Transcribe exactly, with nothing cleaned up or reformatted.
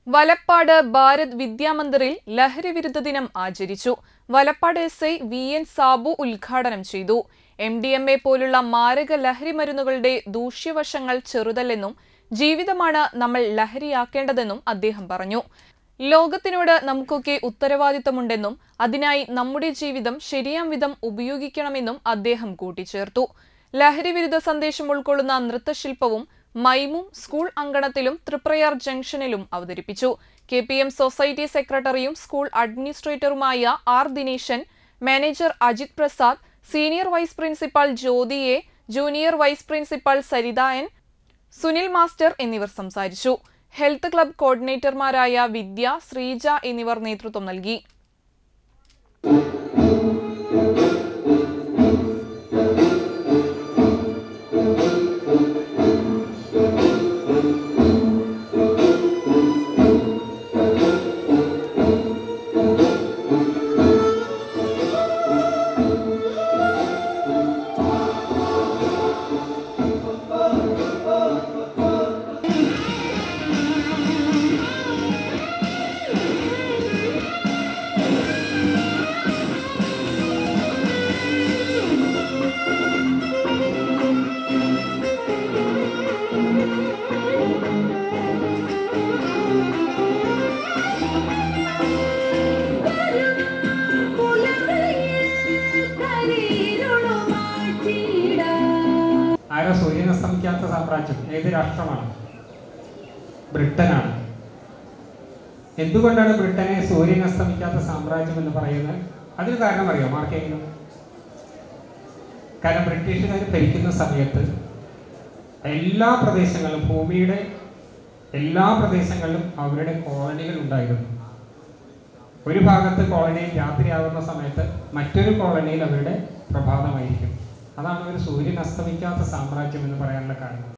വലപ്പാട് ഭാരത് വിദ്യാമന്ദിറിൽ ലഹരി വിരുദ്ധ ദിനം ആചരിച്ചു. Valappad S I V N Sabu ഉദ്ഘാടനം ചെയ്തു. എം ഡി എം എ പോലുള്ള മാരക ലഹരി മരുന്നുകളുടെ ദൂഷ്യവശങ്ങൾ ചെറുതല്ലെന്നും ജീവിതമാണ് നമ്മൾ ലഹരിയാക്കേണ്ടതെന്നും അദ്ദേഹം പറഞ്ഞു. ലോകത്തിനോട് നമുക്കൊക്കെ ഉത്തരവാദിത്തമുണ്ടെന്നും അതിനായി നമ്മുടെ ജീവിതം ശരിയാം വിധം ഉപയോഗിക്കണമെന്നും അദ്ദേഹം കൂട്ടിച്ചേർത്തു. ലഹരി വിരുദ്ധ സന്ദേശം ഉൾക്കൊള്ളുന്ന നൃത്തശില്പവും മൈമും സ്കൂൾ അങ്കണത്തിലും തൃപ്രയാർ ജംഗ്ഷനിലും അവതരിപ്പിച്ചു. കെ പി എം സൊസൈറ്റി സെക്രട്ടറിയും സ്കൂൾ അഡ്മിനിസ്ട്രേറ്ററുമായ R Dineshan, manager Ajith Prasad, senior vice principal Jyothi A, junior vice principal Saritha N, Sunil master എന്നിവർ സംസാരിച്ചു. ഹെൽത്ത് ക്ലബ് കോർഡിനേറ്റർമാരായ വിദ്യ, ശ്രീജ എന്നിവർ നേതൃത്വം നൽകി. ആരോ സൂര്യൻ അസ്തമിക്കാത്ത സാമ്രാജ്യം ഏത് രാഷ്ട്രമാണ്? ബ്രിട്ടനാണ്. എന്തുകൊണ്ടാണ് ബ്രിട്ടനെ സൂര്യൻ അസ്തമിക്കാത്ത സാമ്രാജ്യം എന്ന് പറയുന്നത്? അതിന് കാരണം അറിയോ ആർക്കെങ്കിലും? കാരണം ബ്രിട്ടീഷുകാർ ഭരിക്കുന്ന സമയത്ത് എല്ലാ പ്രദേശങ്ങളും, ഭൂമിയുടെ എല്ലാ പ്രദേശങ്ങളിലും അവരുടെ കോളനികൾ ഉണ്ടായിരുന്നു. ഒരു ഭാഗത്ത് കോളനിയിൽ രാത്രിയാകുന്ന സമയത്ത് മറ്റൊരു കോളനിയിൽ അവരുടെ പ്രഭാതമായിരിക്കും. അതാണ് ഒരു സൂര്യൻ അസ്തമിക്കാത്ത സാമ്രാജ്യം എന്ന് പറയാനുള്ള കാരണം.